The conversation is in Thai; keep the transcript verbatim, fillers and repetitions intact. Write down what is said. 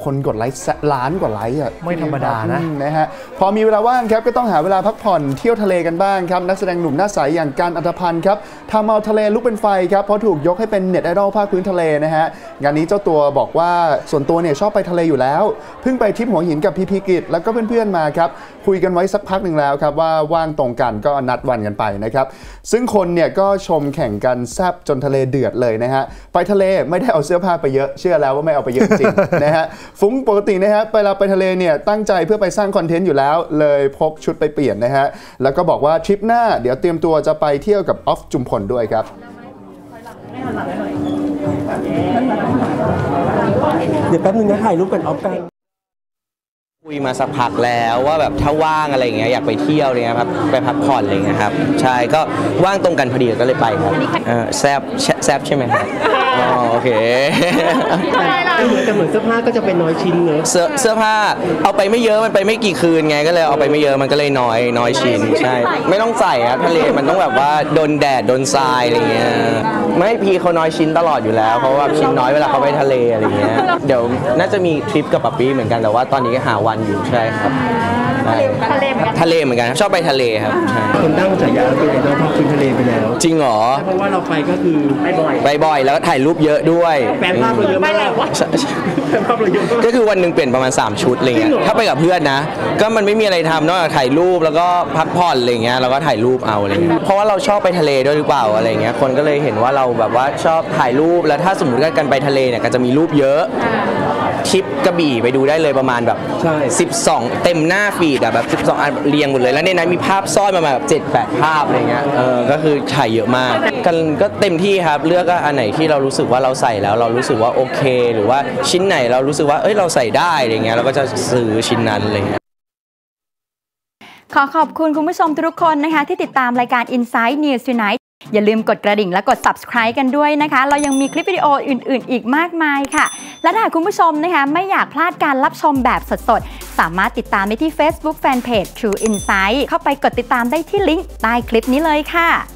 คนกดไลค์ล้านกว่าไลค์อ่ะไม่ธรรมดานะนะฮะพอมีเวลาว่างครับก็ต้องหาเวลาพักผ่อนเที่ยวทะเลกันบ้างครับนักแสดงหนุ่มหน้าใสอย่างการอัธพันธ์ครับทำเอาทะเลลุกเป็นไฟครับเพราะถูกยกให้เป็นเน็ตไอดอลภาคพื้นทะเลนะฮะงานนี้เจ้าตัวบอกว่าส่วนตัวเนี่ยชอบไปทะเลอยู่แล้วเพิ่งไปทริปหัวหินกับพีพีกิจแล้วก็เพื่อนๆมาครับคุยกันไว้สักพักหนึ่งแล้วครับว่าว่างตรงกันก็นัดวันกันไปนะครับซึ่งคนเนี่ยก็ชมแข่งกันแซ่บจนทะเลเดือดเลยนะฮะไปทะเลไม่ได้เอาเสื้อผ้าไปเยอะเชื่อแล้วว่าไม่เอาไปเยอะจริง นะฮะฟุ้งปกตินะฮะเวลาไปทะเลเนี่ยตั้งใจเพื่อไปสร้างคอนเทนต์อยู่แล้วเลยพกชุดไปเปลี่ยนนะฮะแล้วก็บอกว่าทริปหน้าเดี๋ยวเตรียมตัวจะไปเที่ยวกับออฟจุมพลด้วยครับเดี๋ยวแป๊บนึงนะถ่ายรูปกันออฟกันคุยมาสักพักแล้วว่าแบบถ้าว่างอะไรอย่างเงี้ยอยากไปเที่ยวเนี่ยครับไปพักผ่อนอะไรเงี้ยครับใช่ก็ว่างตรงกันพอดีก็เลยไปครับแซบแซบใช่ไหมครับอ๋อโอเคแต่เหมือนเสื้อผ้าก็จะเป็นน้อยชิ้นเนอะเสื้อเสื้อผ้าเอาไปไม่เยอะมันไปไม่กี่คืนไงก็เลยเอาไปไม่เยอะมันก็เลยน้อยน้อยชิ้นใช่ไม่ต้องใส่ครับทะเลมันต้องแบบว่าโดนแดดโดนทรายอะไรเงี้ยไม่พีเขาน้อยชิ้นตลอดอยู่แล้วเพราะว่าชิ้นน้อยเวลาเขาไปทะเลอะไรเงี้ยเดี๋ยวน่าจะมีทริปกับป๊าปี้เหมือนกันแต่ว่าตอนนี้หาวันอยู่ใช่ครับทะเลเหมือนกันทะเลเหมือนกันชอบไปทะเลครับคนตั้งฉายาเป็นไอดอลภาคพื้นทะเลไปแล้วจริงเหรอเพราะว่าเราไปก็คือไปบ่อยไปบ่อยแล้วถ่ายรูปเยอะด้วยแฟนภาพเราเยอะมากแฟนภาพเราเยอะก็คือวันหนึ่งเปลี่ยนประมาณสามชุดอะไรเงี้ยถ้าไปกับเพื่อนนะก็มันไม่มีอะไรทำนอกจากถ่ายรูปแล้วก็พักผ่อนอะไรเงี้ยแล้วก็ถ่ายรูปเอาอะไรเงี้ยเพราะว่าเราชอบไปทะเลด้วยหรือเปล่าอะไรเงี้ยคนก็เลยเห็นว่าเราแบบว่าชอบถ่ายรูปแล้วถ้าสมมติกันไปทะเลเนี่ยก็จะมีรูปเยอะทริปกระบี่ไปดูได้เลยประมาณแบบสิบสองเต็มหน้าฟีดอะแบบสิบสองอันเรียงหมดเลยแล้วในนั้นมีภาพซ่อนมาแบบเจ็ดแปดภาพอะไรเงี้ยเออก็คือถ่ายเยอะมากกันก็เต็มที่ครับเลือกอันไหนที่เรารู้สึกว่าเราใส่แล้วเรารู้สึกว่าโอเคหรือว่าชิ้นไหนเรารู้สึกว่าเอ้ยเราใส่ได้อะไรเงี้ยเราก็จะซื้อชิ้นนั้นอะไรเงี้ยขอขอบคุณคุณผู้ชมทุกคนนะคะที่ติดตามรายการ Inside News Tonight อย่าลืมกดกระดิ่งและกด Subscribe กันด้วยนะคะเรายังมีคลิปวิดีโออื่นๆอีกมากมายค่ะและถ้าคุณผู้ชมนะคะไม่อยากพลาดการรับชมแบบสดๆสามารถติดตามได้ที่ Facebook Fanpage True Insight เข้าไปกดติดตามได้ที่ลิงก์ใต้คลิปนี้เลยค่ะ